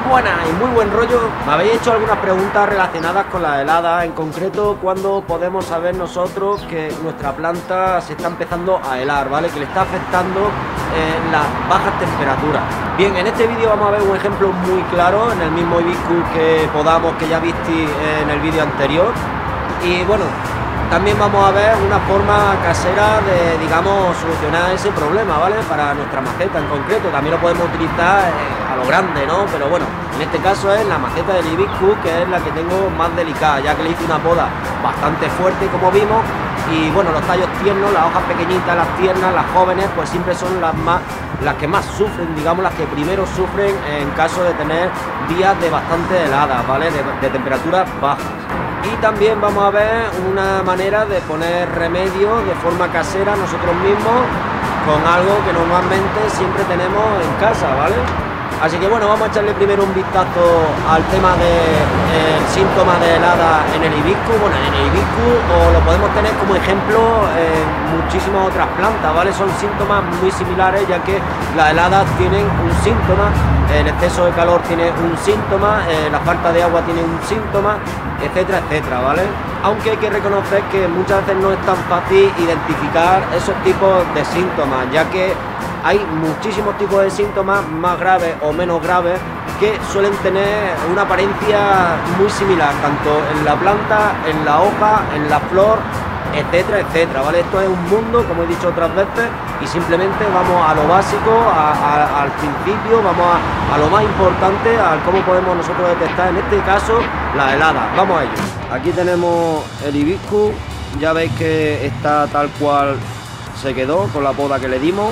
buenas y muy buen rollo. Me habéis hecho algunas preguntas relacionadas con las heladas, en concreto cuándo podemos saber nosotros que nuestra planta se está empezando a helar, ¿vale? Que le está afectando las bajas temperaturas. Bien, en este vídeo vamos a ver un ejemplo muy claro en el mismo Hibiscus que podamos, que ya visteis en el vídeo anterior. Y bueno, también vamos a ver una forma casera de, digamos, solucionar ese problema, ¿vale? Para nuestra maceta en concreto. También lo podemos utilizar a lo grande, ¿no? Pero bueno, en este caso es la maceta del Hibiscus, que es la que tengo más delicada, ya que le hice una poda bastante fuerte, como vimos. Y bueno, los tallos tiernos, las hojas pequeñitas, las tiernas, las jóvenes, pues siempre son las que más sufren, digamos, las que primero sufren en caso de tener días de bastante heladas, ¿vale? De temperaturas bajas. Y también vamos a ver una manera de poner remedio de forma casera nosotros mismos con algo que normalmente siempre tenemos en casa, ¿vale? Así que bueno, vamos a echarle primero un vistazo al tema del síntoma de helada en el Hibiscus. Bueno, en el Hibiscus lo podemos tener como ejemplo en muchísimas otras plantas, ¿vale? Son síntomas muy similares, ya que las heladas tienen un síntoma, el exceso de calor tiene un síntoma, la falta de agua tiene un síntoma, etcétera, etcétera, ¿vale? Aunque hay que reconocer que muchas veces no es tan fácil identificar esos tipos de síntomas, ya que hay muchísimos tipos de síntomas, más graves o menos graves, que suelen tener una apariencia muy similar, tanto en la planta, en la hoja, en la flor, etcétera, etcétera, ¿vale? Esto es un mundo, como he dicho otras veces, y simplemente vamos a lo básico, al principio, vamos a lo más importante, a cómo podemos nosotros detectar, en este caso, la helada. Vamos a ello. Aquí tenemos el Hibiscus, ya veis que está tal cual se quedó con la poda que le dimos.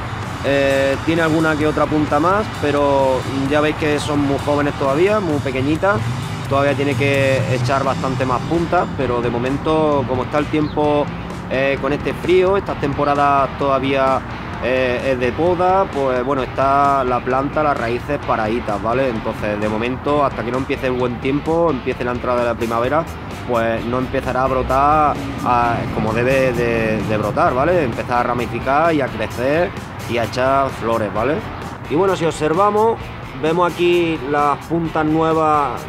Tiene alguna que otra punta más, pero ya veis que son muy jóvenes todavía, muy pequeñitas. Todavía tiene que echar bastante más puntas, pero de momento, como está el tiempo con este frío, estas temporadas todavía es de poda, pues bueno, está la planta, las raíces paraditas, ¿vale? Entonces, de momento, hasta que no empiece el buen tiempo, empiece la entrada de la primavera, pues no empezará a brotar como debe de brotar, ¿vale? Empezar a ramificar y a crecer y a echar flores, ¿vale? Y bueno, si observamos, vemos aquí las puntas nuevas,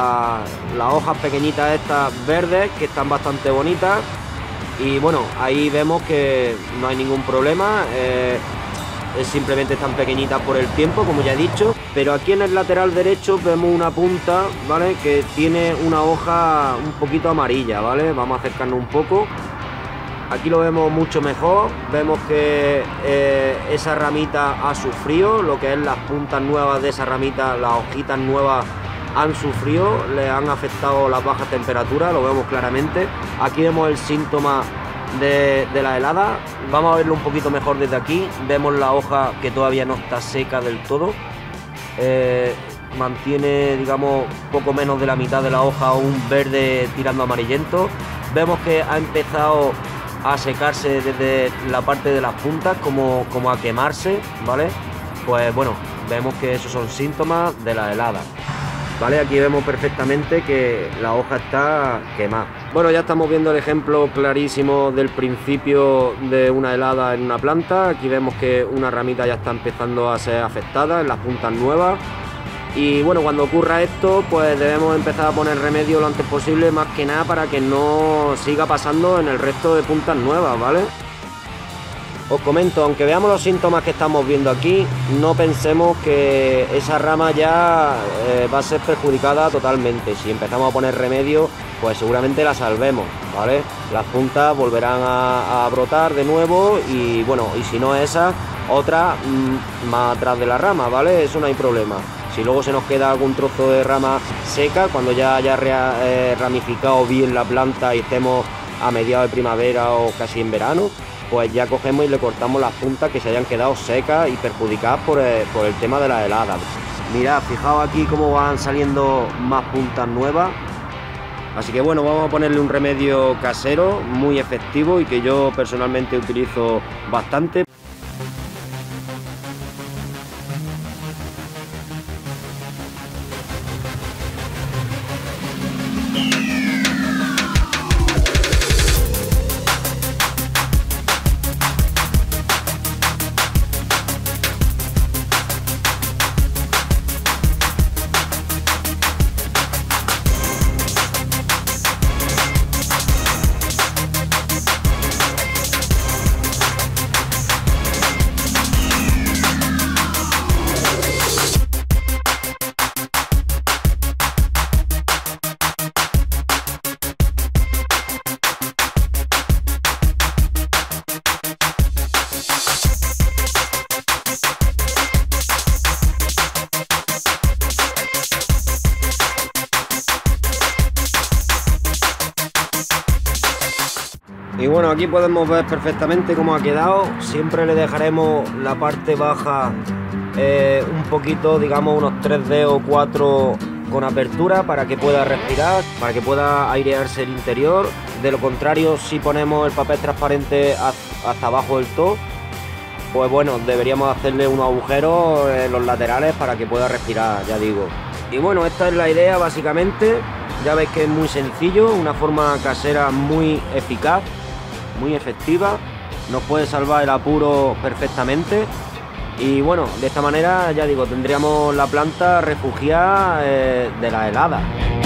las hojas pequeñitas estas verdes, que están bastante bonitas. Y bueno, ahí vemos que no hay ningún problema, simplemente están pequeñitas por el tiempo, como ya he dicho. Pero aquí en el lateral derecho vemos una punta, ¿vale? Que tiene una hoja un poquito amarilla, ¿vale? Vamos a acercarnos un poco. Aquí lo vemos mucho mejor, vemos que esa ramita ha sufrido, lo que es las puntas nuevas de esa ramita, las hojitas nuevas han sufrido, le han afectado las bajas temperaturas, lo vemos claramente. Aquí vemos el síntoma de la helada, vamos a verlo un poquito mejor desde aquí. Vemos la hoja que todavía no está seca del todo, mantiene, digamos, poco menos de la mitad de la hoja, un verde tirando amarillento. Vemos que ha empezado a secarse desde la parte de las puntas, como a quemarse, ¿vale? Pues bueno, vemos que esos son síntomas de la helada, ¿vale? Aquí vemos perfectamente que la hoja está quemada. Bueno, ya estamos viendo el ejemplo clarísimo del principio de una helada en una planta. Aquí vemos que una ramita ya está empezando a ser afectada en las puntas nuevas. Y bueno, cuando ocurra esto, pues debemos empezar a poner remedio lo antes posible, más que nada para que no siga pasando en el resto de puntas nuevas, ¿vale? Os comento, aunque veamos los síntomas que estamos viendo aquí, no pensemos que esa rama ya va a ser perjudicada totalmente. Si empezamos a poner remedio, pues seguramente la salvemos, ¿vale? Las puntas volverán a brotar de nuevo y bueno, y si no esa, otra más atrás de la rama, ¿vale? Eso no hay problema. Si luego se nos queda algún trozo de rama seca, cuando ya haya ramificado bien la planta y estemos a mediados de primavera o casi en verano, pues ya cogemos y le cortamos las puntas que se hayan quedado secas y perjudicadas por el tema de la helada. Mirad, fijaos aquí cómo van saliendo más puntas nuevas. Así que bueno, vamos a ponerle un remedio casero muy efectivo y que yo personalmente utilizo bastante. Y bueno, aquí podemos ver perfectamente cómo ha quedado. Siempre le dejaremos la parte baja un poquito, digamos unos 3D o 4 con apertura para que pueda respirar, para que pueda airearse el interior. De lo contrario, si ponemos el papel transparente hasta abajo del todo, pues bueno, deberíamos hacerle unos agujeros en los laterales para que pueda respirar, ya digo. Y bueno, esta es la idea básicamente. Ya veis que es muy sencillo, una forma casera muy eficaz, muy efectiva, nos puede salvar el apuro perfectamente. Y bueno, de esta manera, ya digo, tendríamos la planta refugiada de las heladas.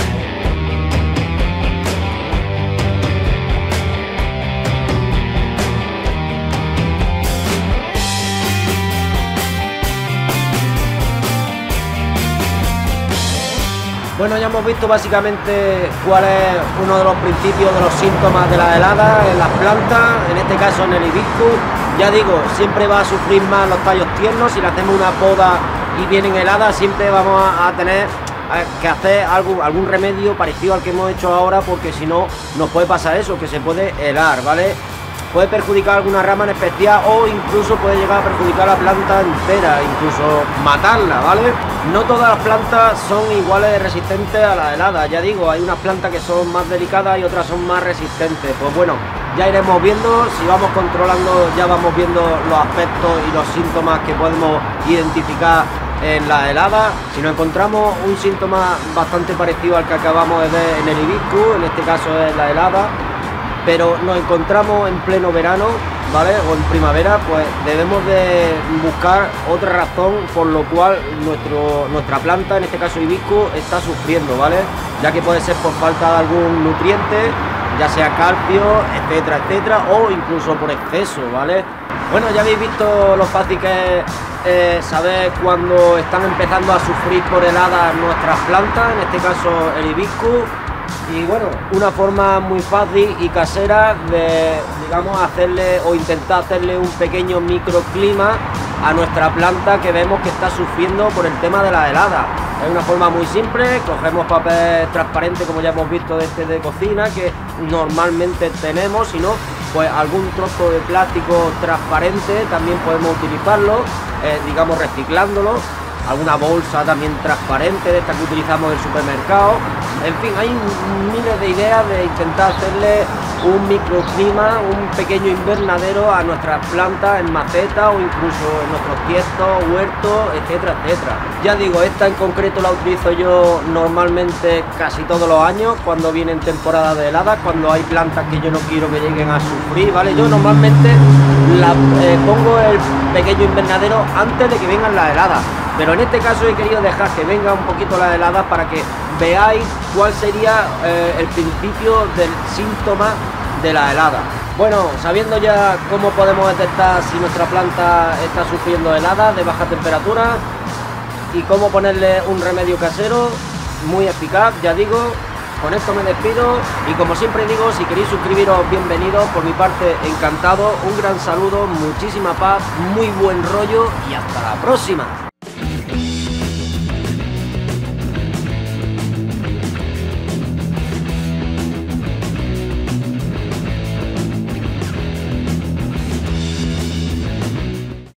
Bueno, ya hemos visto básicamente cuál es uno de los principios de los síntomas de las heladas en las plantas, en este caso en el hibiscus. Ya digo, siempre va a sufrir más los tallos tiernos. Si le hacemos una poda y vienen heladas, siempre vamos a tener que hacer algún remedio parecido al que hemos hecho ahora, porque si no nos puede pasar eso, que se puede helar, ¿vale? Puede perjudicar alguna rama en especial o incluso puede llegar a perjudicar la planta entera, incluso matarla, ¿vale? No todas las plantas son iguales de resistentes a las heladas, ya digo, hay unas plantas que son más delicadas y otras son más resistentes. Pues bueno, ya iremos viendo, si vamos controlando ya vamos viendo los aspectos y los síntomas que podemos identificar en las heladas. Si nos encontramos un síntoma bastante parecido al que acabamos de ver en el hibiscus, en este caso es la helada, pero nos encontramos en pleno verano, ¿vale? O en primavera, pues debemos de buscar otra razón por lo cual nuestra planta, en este caso hibiscus, está sufriendo, ¿vale? Ya que puede ser por falta de algún nutriente, ya sea calcio, etcétera, etcétera, o incluso por exceso, ¿vale? Bueno, ya habéis visto lo fácil que es saber cuando están empezando a sufrir por heladas nuestras plantas, en este caso el hibiscus. Y bueno, una forma muy fácil y casera de, digamos, hacerle o intentar hacerle un pequeño microclima a nuestra planta que vemos que está sufriendo por el tema de la helada. Es una forma muy simple, cogemos papel transparente como ya hemos visto de cocina, que normalmente tenemos, si no, pues algún trozo de plástico transparente también podemos utilizarlo, digamos reciclándolo. Alguna bolsa también transparente de esta que utilizamos en el supermercado. En fin, hay miles de ideas de intentar hacerle un microclima, un pequeño invernadero a nuestras plantas en maceta o incluso en nuestros tiestos, huertos, etcétera, etcétera. Ya digo, esta en concreto la utilizo yo normalmente casi todos los años cuando vienen temporadas de heladas, cuando hay plantas que yo no quiero que lleguen a sufrir, ¿vale? Yo normalmente pongo el pequeño invernadero antes de que vengan las heladas. Pero en este caso he querido dejar que venga un poquito la helada para que veáis cuál sería el principio del síntoma de la helada. Bueno, sabiendo ya cómo podemos detectar si nuestra planta está sufriendo heladas de baja temperatura y cómo ponerle un remedio casero muy eficaz, ya digo, con esto me despido y como siempre digo, si queréis suscribiros, bienvenidos, por mi parte encantado, un gran saludo, muchísima paz, muy buen rollo y hasta la próxima.